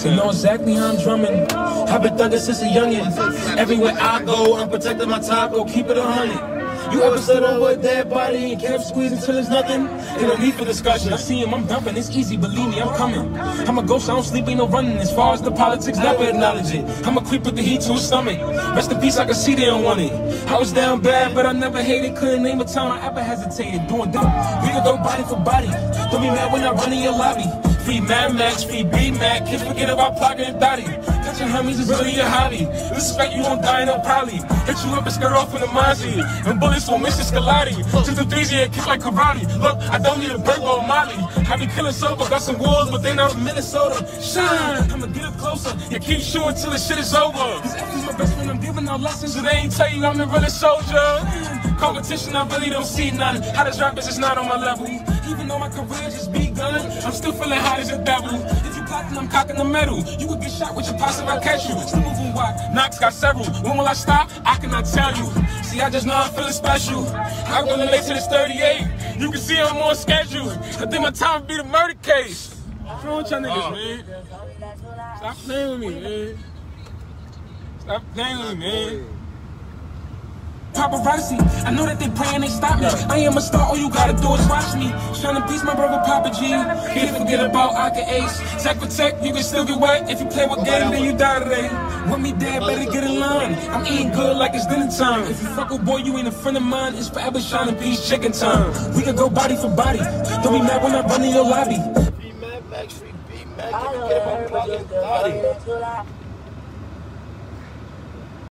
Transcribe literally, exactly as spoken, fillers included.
You know exactly how I'm drumming. I've been thugging since a youngin'. Everywhere I go, I'm protecting my taco, keep it a hundred. You ever stood over a dead body and kept squeezing till there's nothing? Ain't no need for discussion. I see him, I'm dumping, it's easy, believe me, I'm coming. I'm a ghost, I don't sleep, ain't no running. As far as the politics, never acknowledge it. I'm a creep with the heat to his stomach. Rest in peace, I can see they don't want it. I was down bad, but I never hated. Couldn't name a time I ever hesitated. Doing that, we could go body for body. Don't be mad when I run in your lobby. Free Mad Max, free B-Mac, can't forget about Plugger and Dottie. Catching homies is really your hobby. Respect you won't die, no probably. Hit you up and skirt off in the Mozzie. And bullets will miss your Scalati. Took the threes and kick like karate. Look, I don't need a burger or Molly. I be killing sober, got some walls, but they not in Minnesota. Shine, I'ma get up closer. Yeah, keep shooting till the shit is over. These F's my best friend, I'm giving out lessons. So they ain't tell you I'm the realest soldier. Competition, I really don't see none. How this rap is just not on my level. Even though my career just begun, I'm still feeling hot as a devil. If you cocking, I'm cocking the metal. You would get shot with your posse if I catch you. Still moving wide, Knox got several. When will I stop? I cannot tell you. See, I just know I'm feeling special. I'm gonna late to this thirty-eight. You can see I'm on schedule. I think my time would be the murder case. What's wrong with y'all niggas, man? Stop playing with me, man. Stop playing with me, man. Paparazzi, I know that they praying they stop me. I am a star, all you gotta do is watch me. Shining peace, my brother Papa G. Can't forget about Aka Ace. Tech for tech, you can still get wet. If you play with game, then you die today. Want me dead, better get in line. I'm eating good like it's dinner time. If you fuck with boy, you ain't a friend of mine. It's forever shining peace, chicken time. We can go body for body. Don't be mad when I run in your lobby. Free Mad Max, free B-Mac, can't forget about Plugger and Dottie.